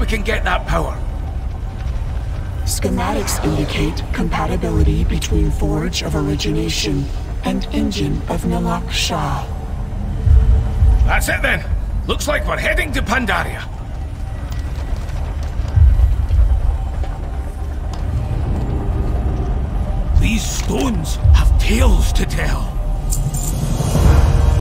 can get that power? Schematics indicate compatibility between Forge of Origination and Engine of Nalak Shah. That's it then. Looks like we're heading to Pandaria. These stones have tales to tell.